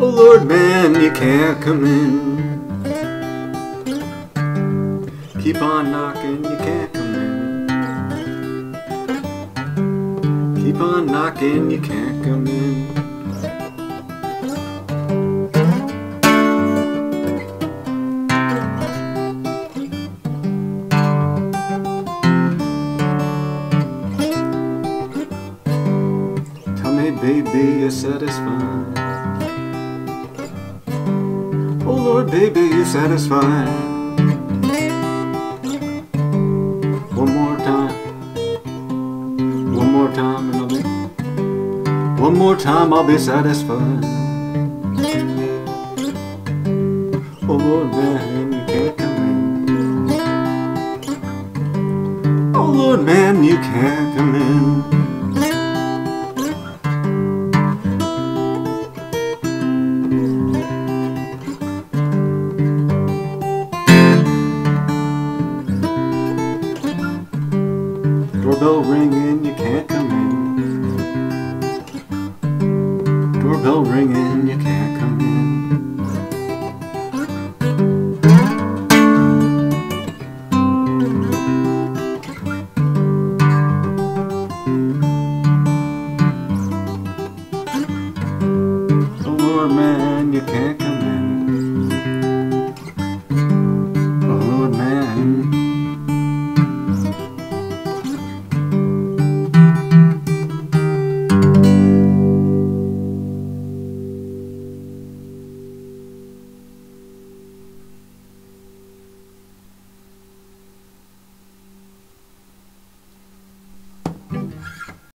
Oh Lord, man, you can't come in. Keep on knocking, you can't come in. Keep on knocking, you can't come in. Tell me, baby, you're satisfied. Oh Lord, baby, you're satisfied. One more time. One more time and I'll be. One more time I'll be satisfied. Oh Lord, man, you can't come in. Oh Lord, man, you can't come in. Doorbell ringing, you can't come in. Doorbell ringing, you can't come in. Oh Lord, man, you can't come in. Oh Lord, man.